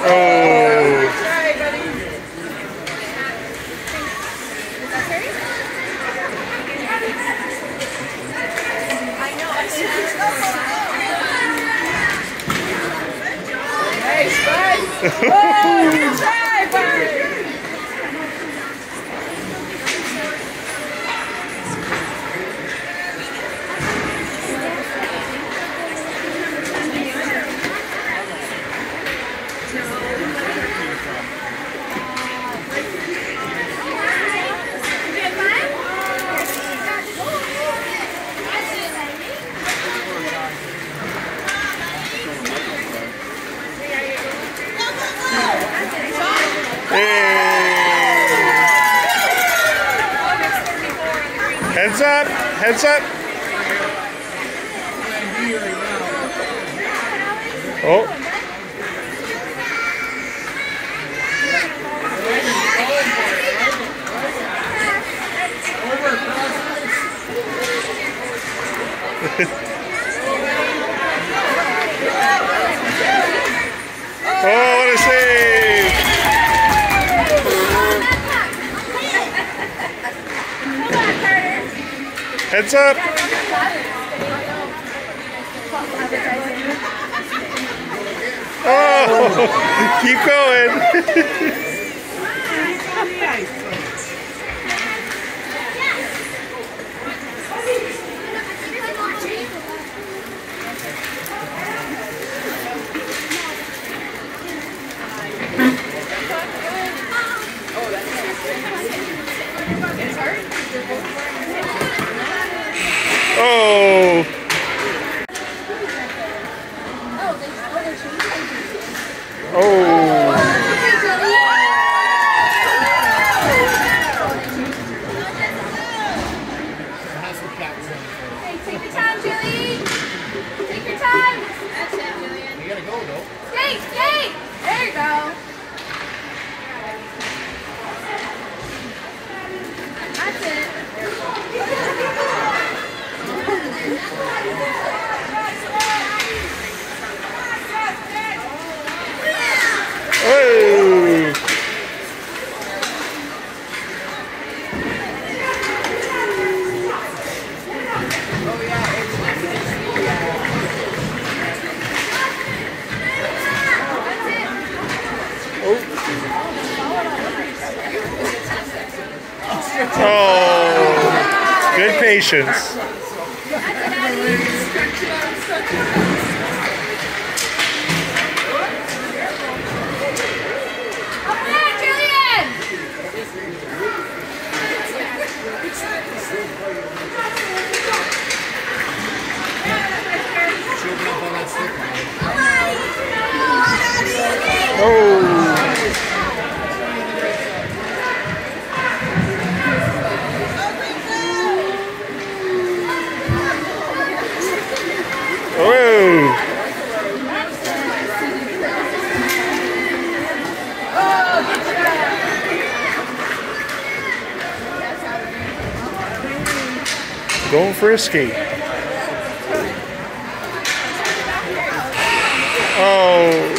Oh. Heads up! Heads up! Oh! Oh, what a save! Heads up! Oh, keep going! Oh! Oh! Hey, take your time, Jilly. Take your time. That's it, Jillian. You gotta go, though. Skate, skate. There you go. That's it. Oh! Oh, good patience. Oh. Going for a skate. Oh.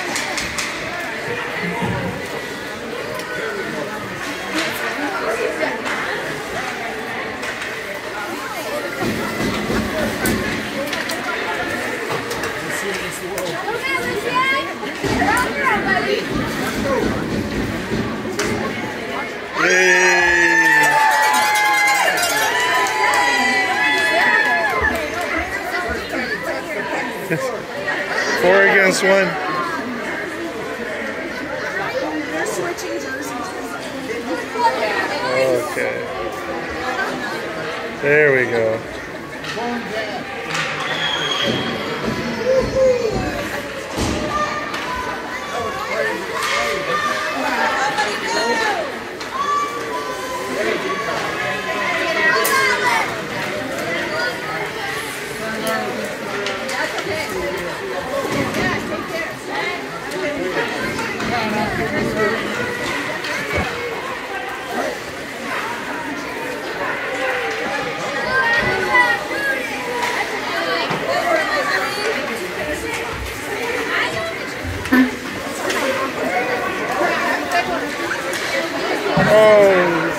Four against one. Okay. There we go. Oh.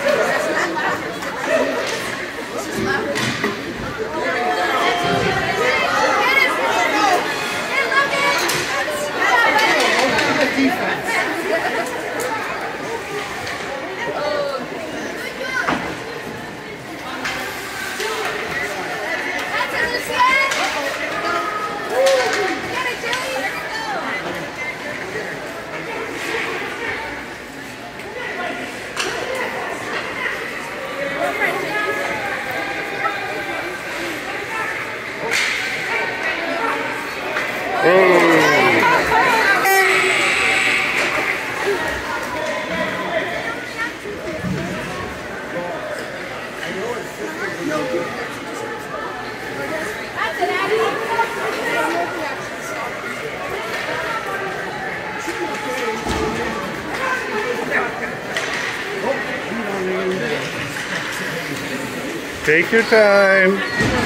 Take your time.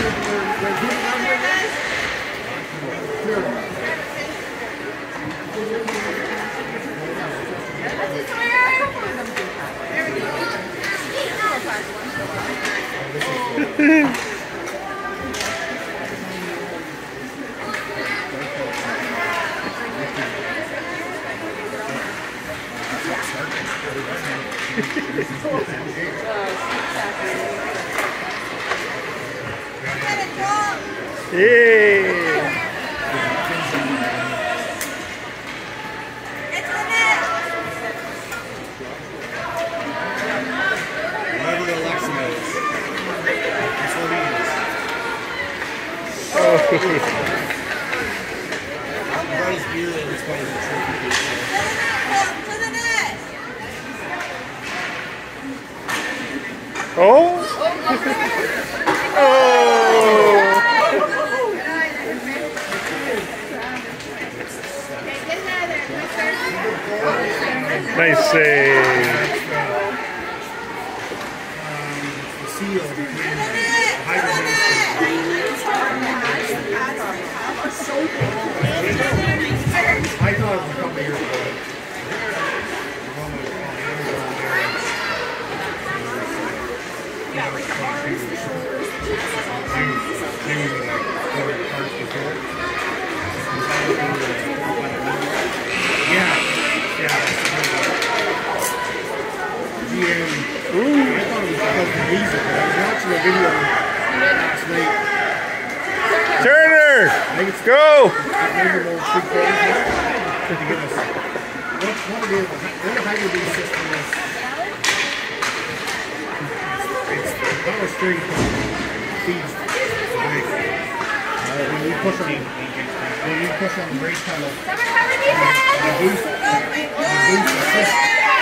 Yay! Whatever Alexa knows. That's what he is. Brought his beer in as part of the trophy. To the net. Oh! Oh! Nice save. The seal between the I thought it was a couple years ago. I thought it was because of the music, but I was watching a video last night. Turner! Go! What it is, what a hydrogen system is. It's not a string feeds the brake. When you push on the brake pedal, the boost assist.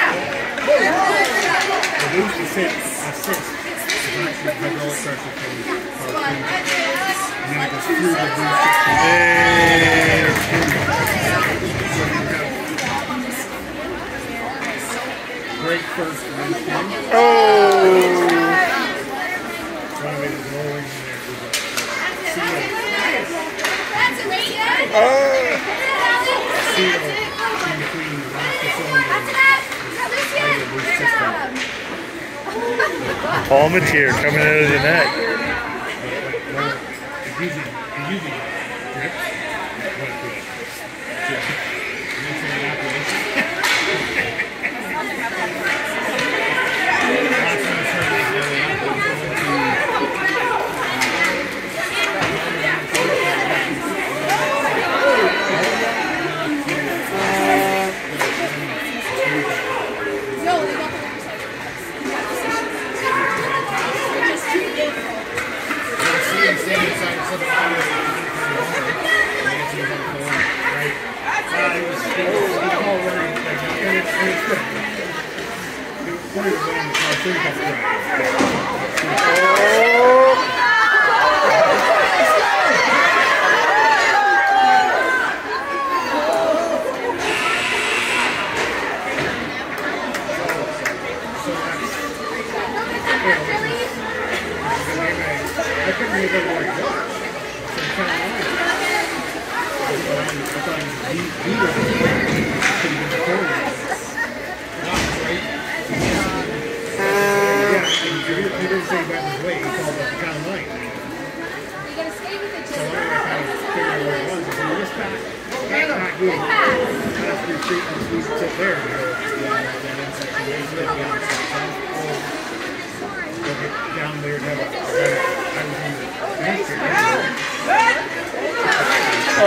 The boost assist is actually hydraulic pressure from and then it goes through the boost. Brake first and then spin. Oh! Paul Mateer coming out of the net. not good. That's your treatment we sit there. Down there and have Oh!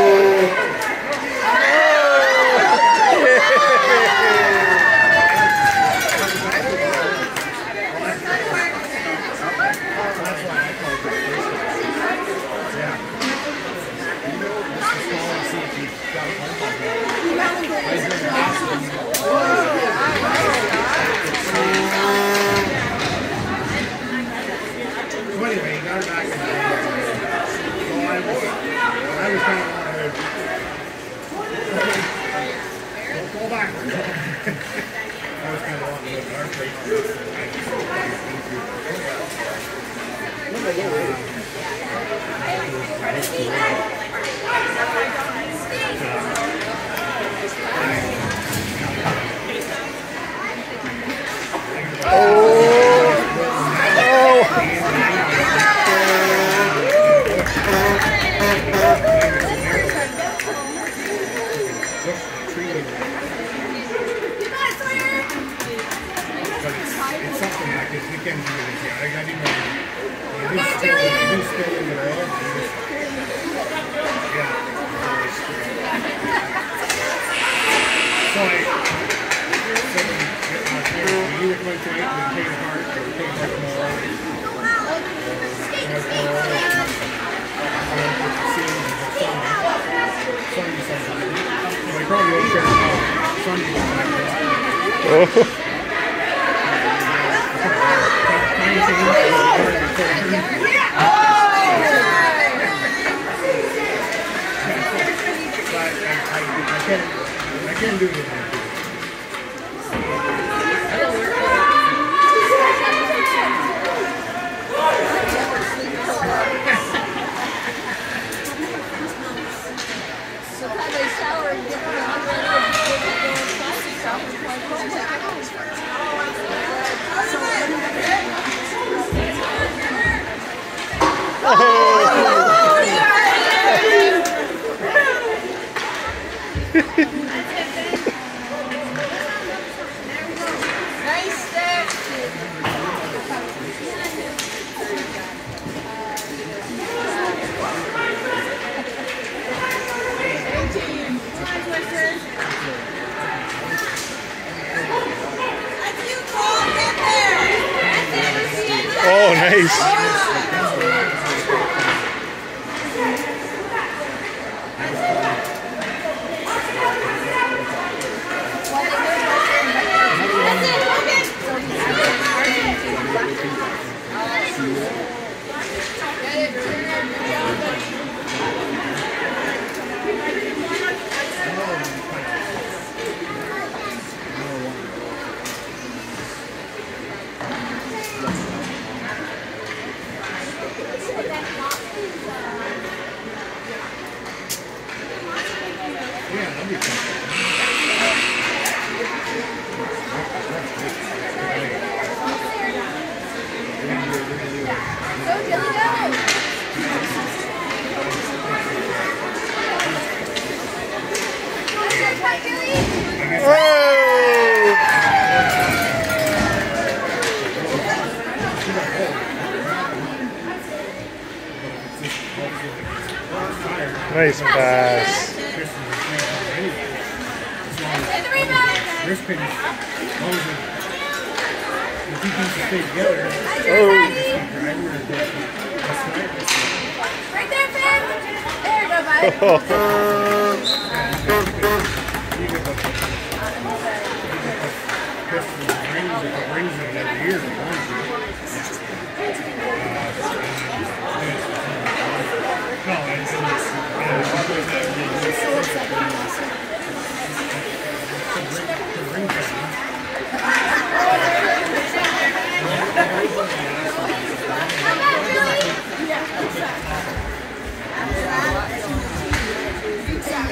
Anyway, he got it back in the day. So I was kind of wanting to go back. I was kind of wanting to look at our place. It's something like this. We can do it. I got him. He's still in the road. Yeah. So you were going to take apart or take apart more. I probably won't share Sunday. I can do this. Oh, nice. Nice pass. Right there, Finn. There you go, bud. Yeah.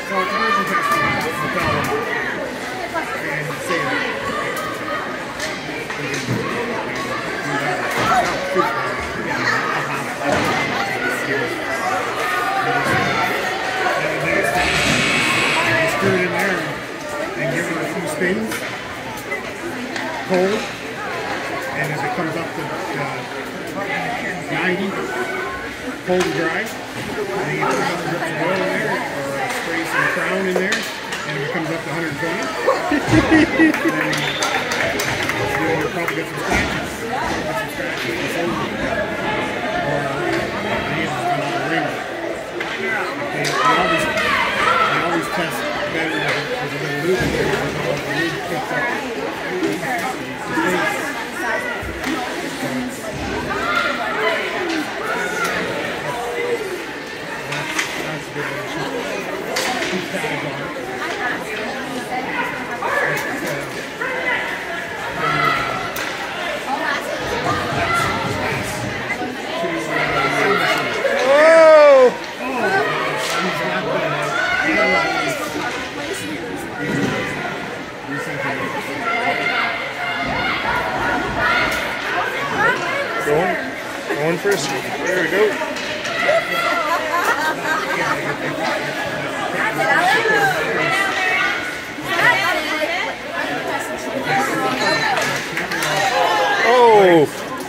immersion test for Bell and say that. Screw it in there and give it a few spins, cold, and as it comes up to 90, cold and dry, and then you put some drips of oil in there, or spray some Crown in there, and if it comes up to 120, then you'll probably get some scratches. Or nails come out the ring. They always test better with a little lube in there, because all the lube picks up the space. That's a good one. Keep tabs on it. Going for a sweep. There we go. Oh!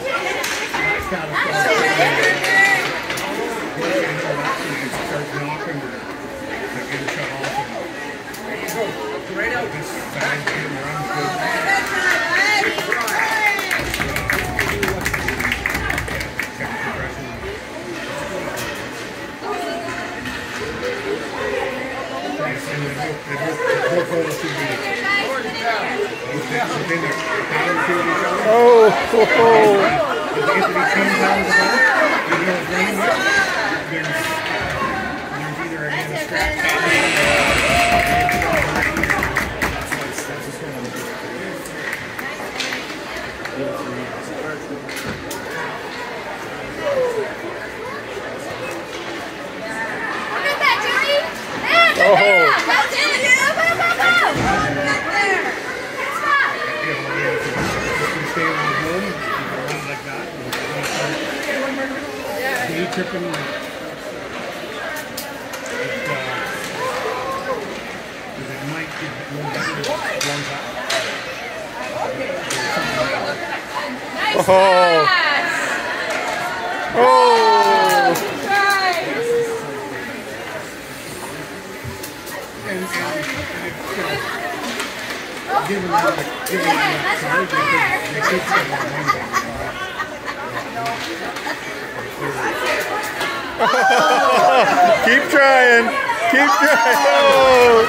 Keep trying. Keep trying. Oh.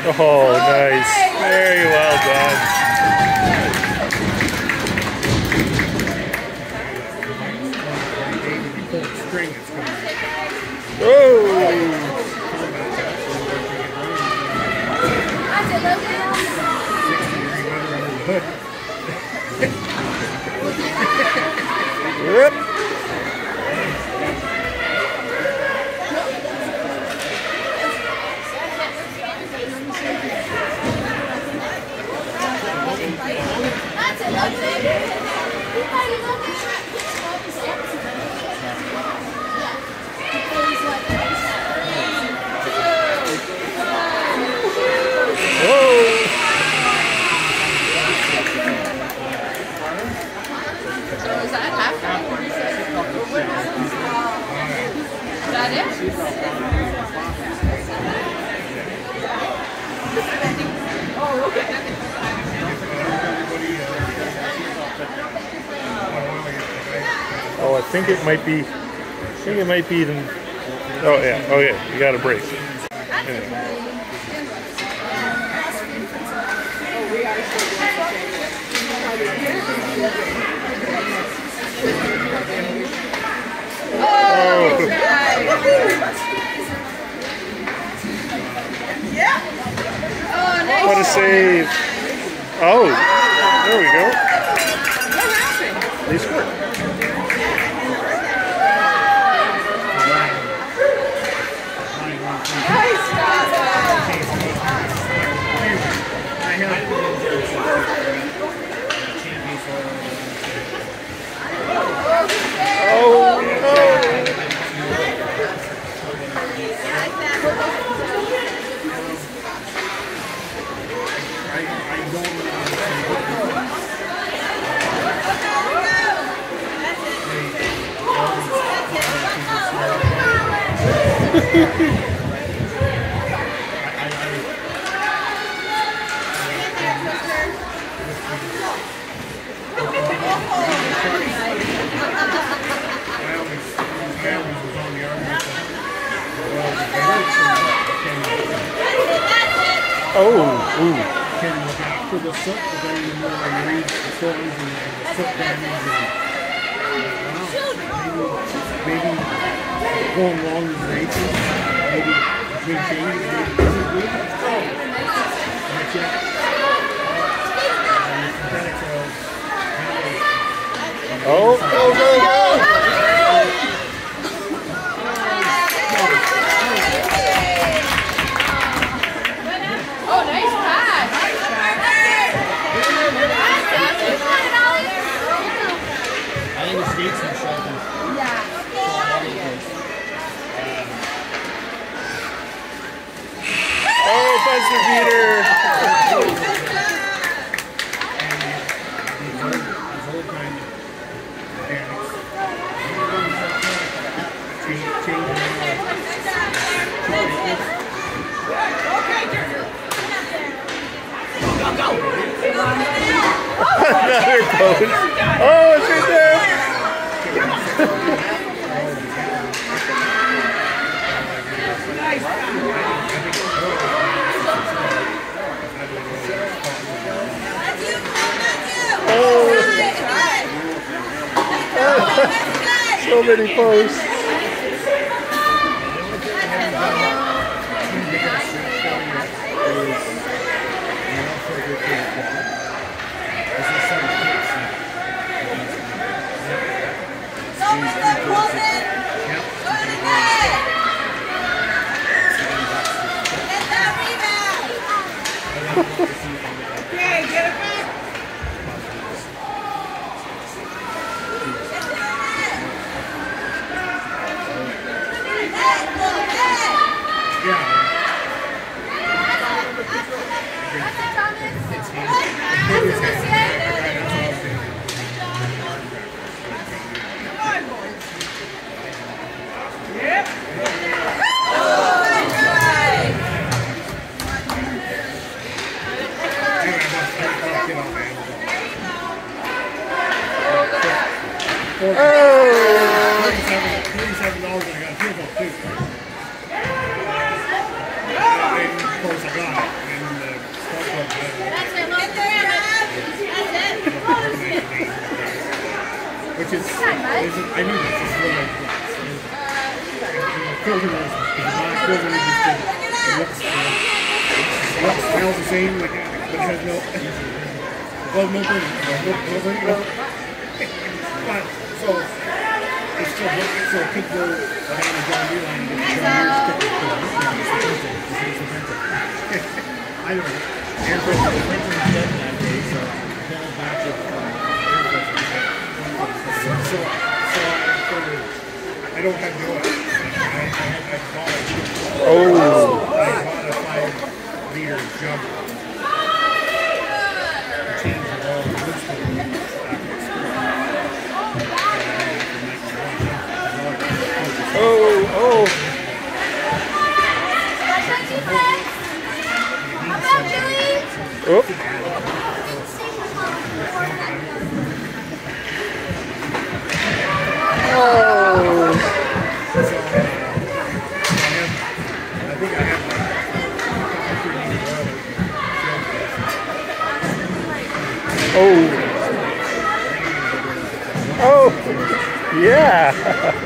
Oh, nice. Very well done. Oh! Yep. Oh, I think it might be. The. Oh yeah. Oh yeah. You got a break. Anyway. Oh. What a save! Oh, there we go. They scored. Oh no! Oh, ooh. Can look after the soot, but then the more I read the stories and the soot damage and maybe going along with races, maybe between changes, maybe it isn't good. Not yet. The synthetics are Oh, go, go, go! Oh, buzzer beater! Another post. Oh, it's right there. So many posts. because I knew this is what I was. Filter is not filter it smells the same, like, but it has no. Well, no burning. But so it's still working, so it could go down the John Deere line and get the John Deere. I don't know. Air filter was printing dead that day, so the whole batch of so I don't have the oil. I bought a 5-liter jug. Change the oil to this one. Oh. Oh, yeah.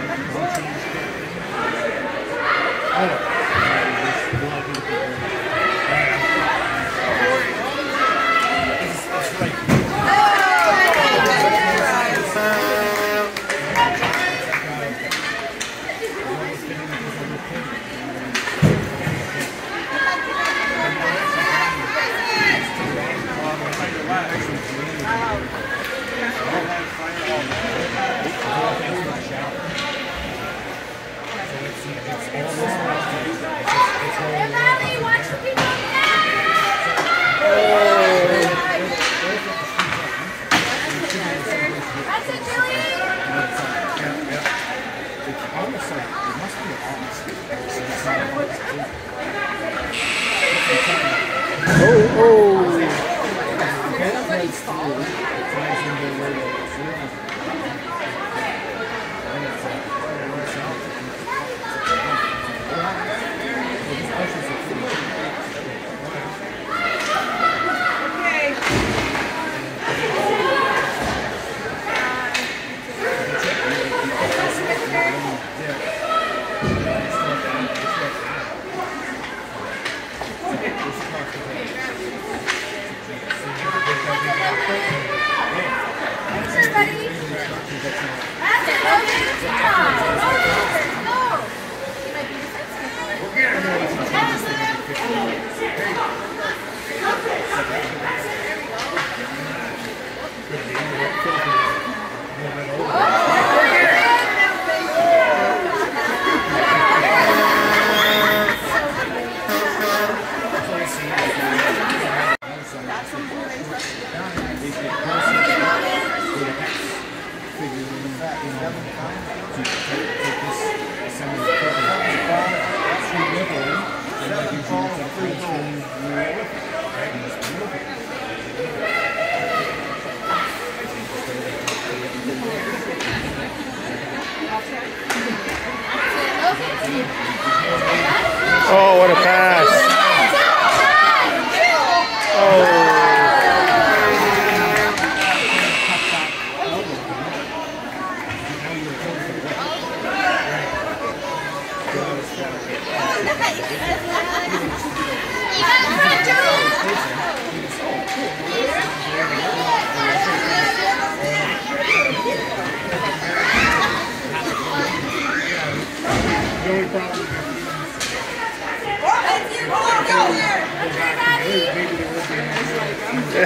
Oh, what a pass. The only problem is maybe there will be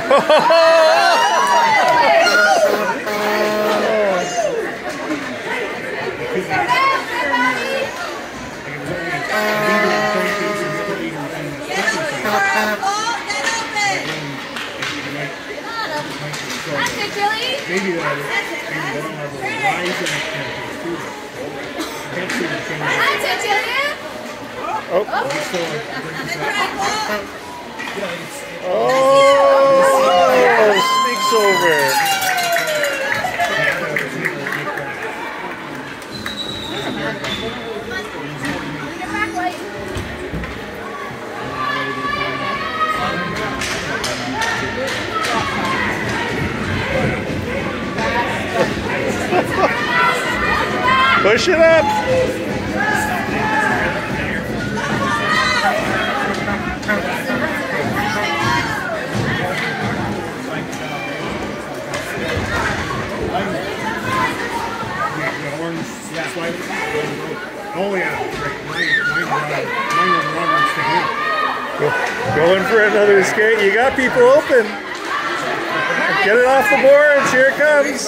maybe that sneaks over. Push it up. Oh yeah, mine was rubber stick. Going for another skate. You got people open. Get it off the boards. Here it comes.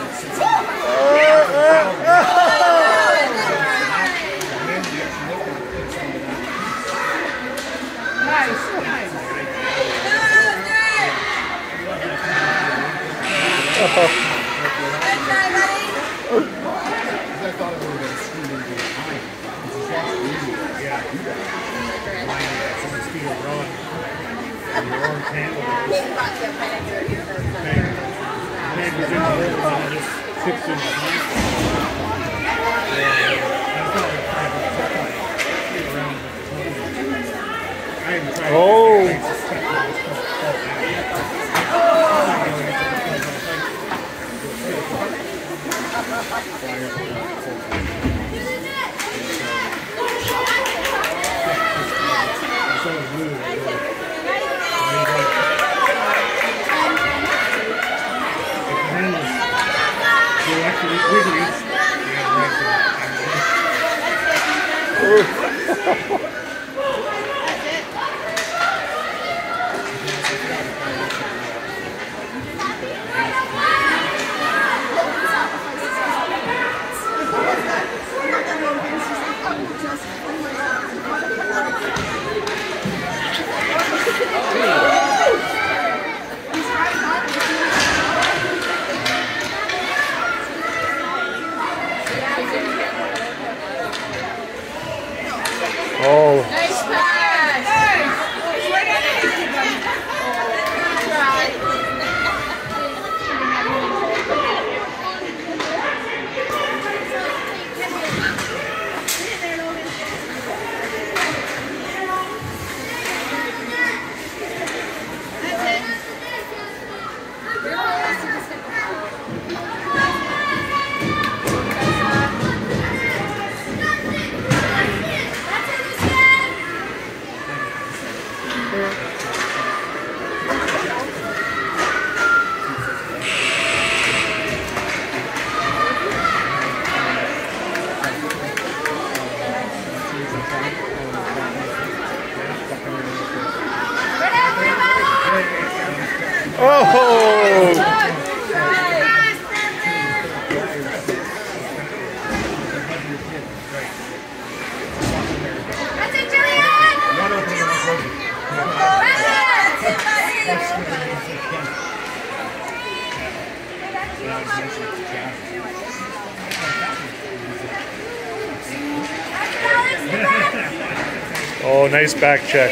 Oh, nice back check.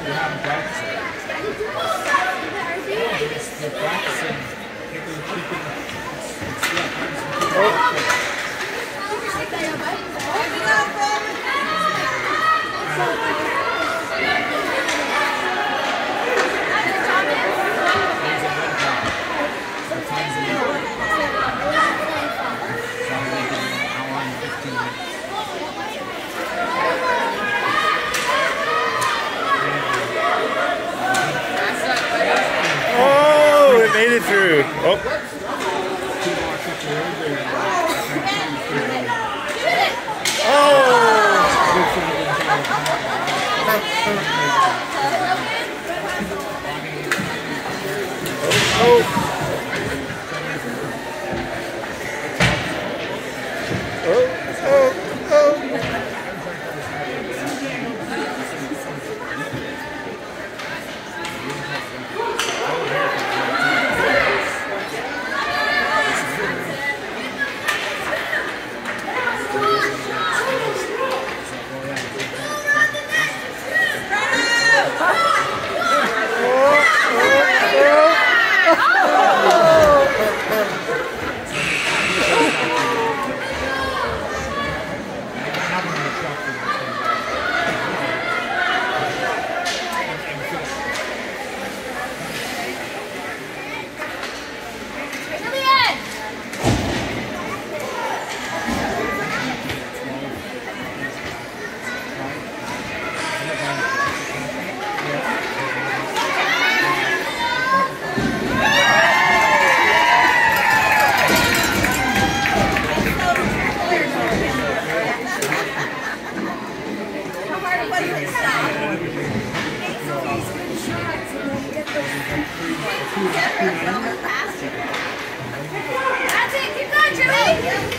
haven't practiced it. They're practicing. Oh, it made it through. Oh. That's it, keep going, Jimmy!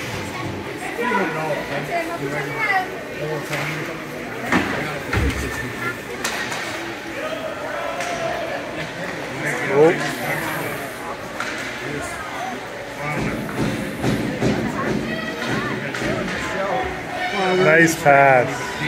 Nice pass.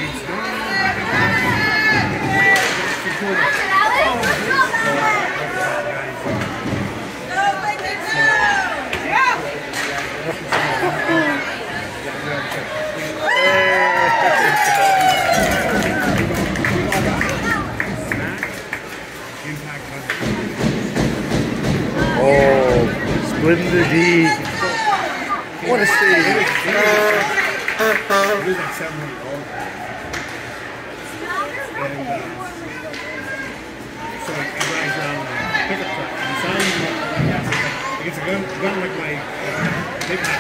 Oh, splitting the D. What a save. So I drive down a pickup truck and sign it's a gun like my big There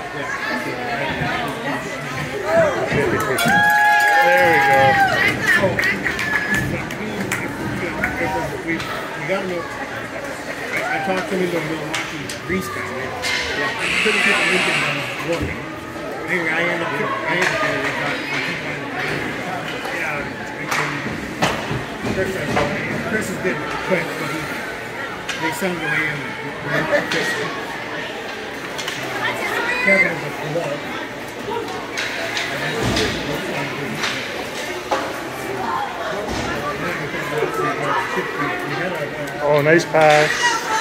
we go. We got to know. I talked him into a Milwaukee grease guy. Couldn't get the weekend working. Anyway, I ended up Chris is good, but they sent him away and Kevin's a glove. Oh, nice pass.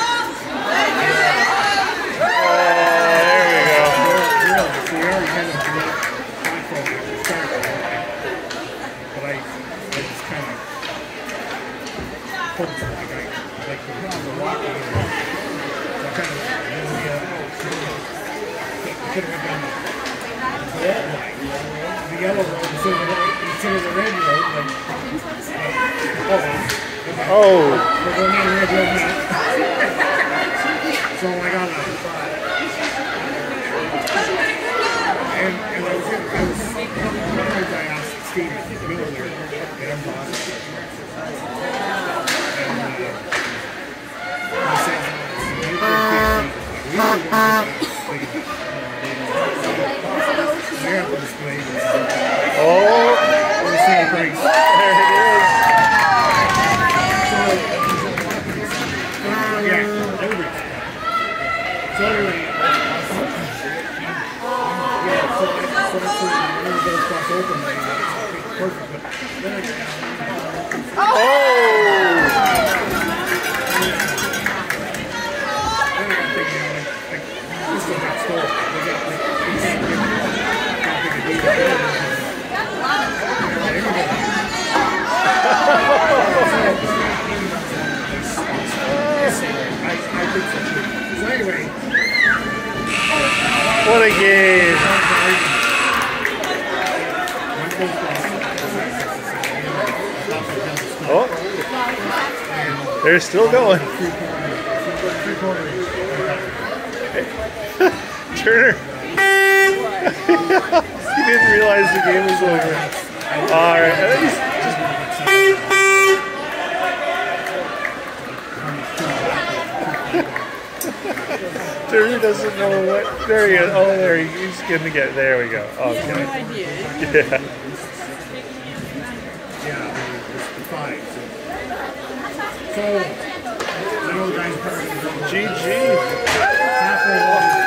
The yellow road instead of the red road. Oh. So I got and I asked Steve Miller there, and boss. He said, Oh, there it is. So anyway, oh! They're still going. Turner. He didn't realize the game was over. All right. Turner doesn't know what. There he is. Oh, there he's going to get. There we go. Okay. No idea. Yeah. Yeah, the 5. So, I know the guys probably GG. halfway along.